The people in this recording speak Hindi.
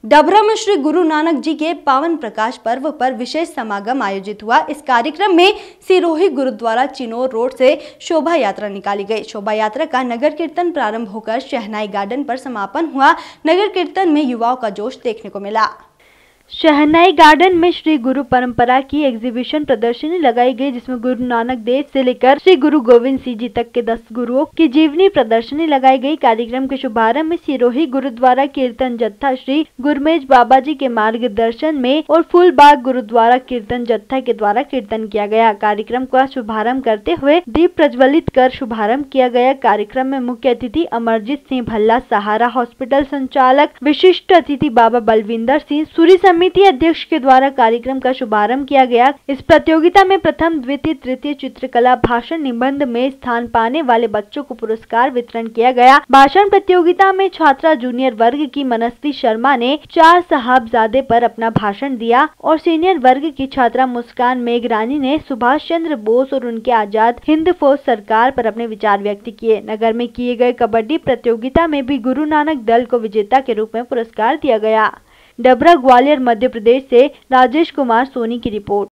डबरा में श्री गुरु नानक जी के पावन प्रकाश पर्व पर विशेष समागम आयोजित हुआ। इस कार्यक्रम में सिरोही गुरुद्वारा चिनोर रोड से शोभा यात्रा निकाली गई। शोभा यात्रा का नगर कीर्तन प्रारंभ होकर शहनाई गार्डन पर समापन हुआ। नगर कीर्तन में युवाओं का जोश देखने को मिला। शहनाई गार्डन में श्री गुरु परंपरा की एग्जीबिशन प्रदर्शनी लगाई गई, जिसमें गुरु नानक देव से लेकर श्री गुरु गोविंद सिंह जी तक के 10 गुरुओं की जीवनी प्रदर्शनी लगाई गई। कार्यक्रम के शुभारंभ में सिरोही गुरुद्वारा कीर्तन जत्था श्री गुरमेज बाबा जी के मार्गदर्शन में और फूलबाग गुरुद्वारा कीर्तन जत्था के द्वारा कीर्तन किया गया। कार्यक्रम का शुभारंभ करते हुए दीप प्रज्वलित कर शुभारंभ किया गया। कार्यक्रम में मुख्य अतिथि अमरजीत सिंह भल्ला, सहारा हॉस्पिटल संचालक, विशिष्ट अतिथि बाबा बलविंदर सिंह, सूरी समिति अध्यक्ष के द्वारा कार्यक्रम का शुभारंभ किया गया। इस प्रतियोगिता में प्रथम, द्वितीय, तृतीय चित्रकला, भाषण, निबंध में स्थान पाने वाले बच्चों को पुरस्कार वितरण किया गया। भाषण प्रतियोगिता में छात्रा जूनियर वर्ग की मनस्वी शर्मा ने 4 साहबजादे पर अपना भाषण दिया और सीनियर वर्ग की छात्रा मुस्कान मेघरानी ने सुभाष चंद्र बोस और उनके आजाद हिंद फौज सरकार पर अपने विचार व्यक्त किए। नगर में किए गए कबड्डी प्रतियोगिता में भी गुरु नानक दल को विजेता के रूप में पुरस्कार दिया गया। डबरा, ग्वालियर, मध्य प्रदेश से राजेश कुमार सोनी की रिपोर्ट।